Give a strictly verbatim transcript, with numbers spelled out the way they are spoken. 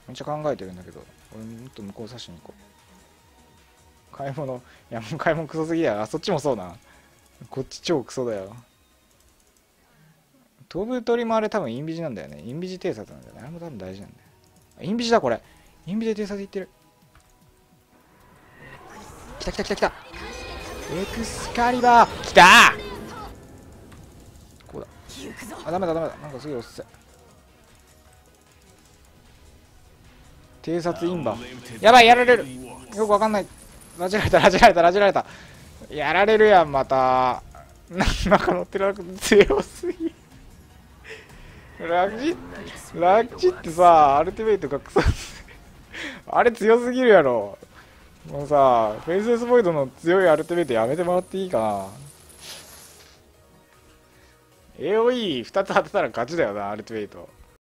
めっちゃ考えてるんだけど、俺もっと向こう刺しに行こう。買い物、いやもう買い物クソすぎだよ。あ、そっちもそうな。こっち超クソだよ。飛ぶ鳥もあれ多分インビジなんだよね。インビジ偵察なんだよね。あれも多分大事なんだよ。インビジだこれ。インビジで偵察いってる。来た来た来た来た。エクスカリバー来たー。こうだ。あ、ダメだダメだ。なんかすげえおっせ。偵察インバー。やばい、やられる。よくわかんない。ラジられたラジられたラジられた。やられるやんまた。なんか乗ってる強すぎ。ラジラジってさ、アルティメイトがクソあれ強すぎるやろ。もうさ、フェイスレスボイドの強いアルティメイトやめてもらっていいかな。 エーオーイーふた つ当てたら勝ちだよな、アルティメイト。